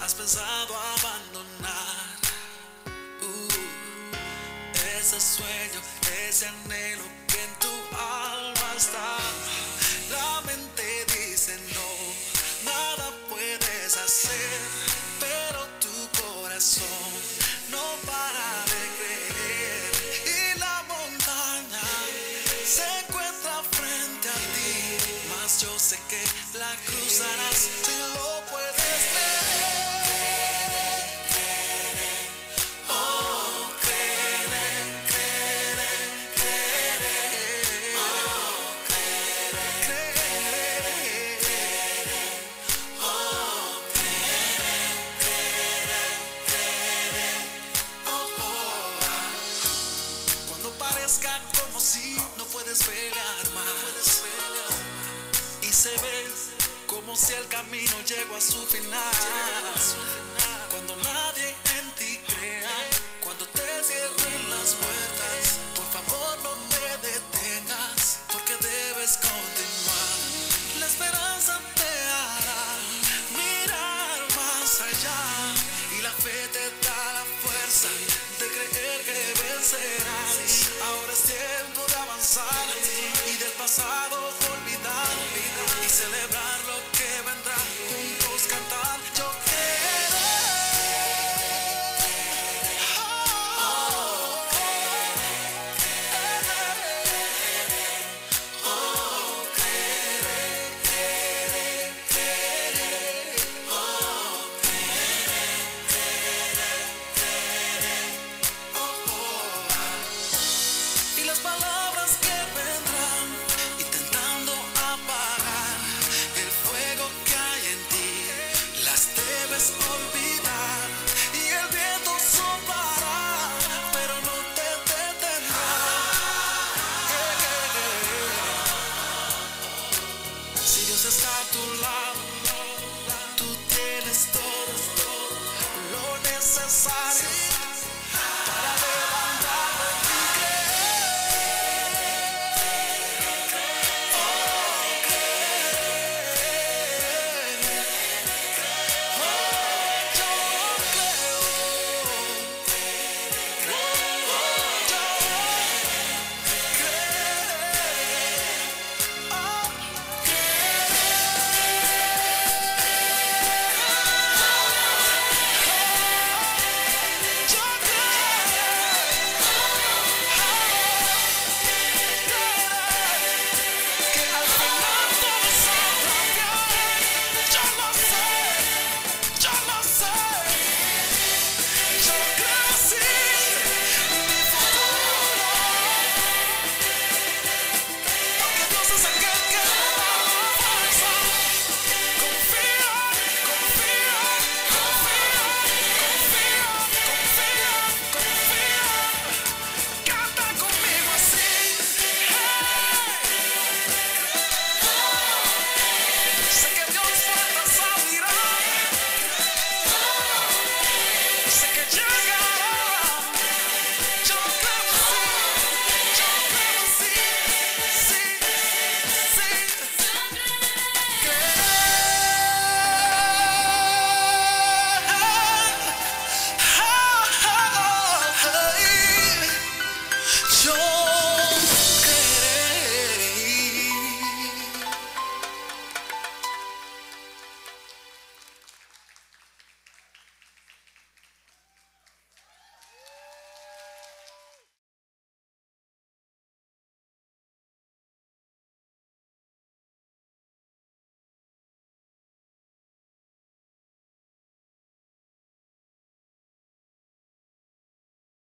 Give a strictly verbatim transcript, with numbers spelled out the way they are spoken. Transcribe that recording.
has pensado abandonar uh, ese sueño, ese anhelo que en tu alma está. La mente dice no, nada puedes hacer, pero tu corazón no para de creer. Y la montaña se encuentra frente a ti, mas yo sé que la cruzarás si lo puedes creer. Oh, creer, creer, creer. Oh, creer, creer. Oh, creer, creer, creer. Oh, oh. Cuando parezca como si no puedes pelear más y se ve como si el camino llegó a su final. Cuando nadie en ti crea, cuando te cierren las puertas, por favor no te detengas, porque debes continuar. La esperanza te hará mirar más allá, y la fe te da la fuerza de creer que vencerás. Ahora es tiempo de avanzar y del pasado olvidar y celebrar lo que vendrá. Juntos cantar, yo quiero. Oh, oh, querer, querer, querer. Oh, querer, querer, querer. Oh, oh. Y las palabras que vendrán intentando apagar el fuego que hay en ti, las debes olvidar.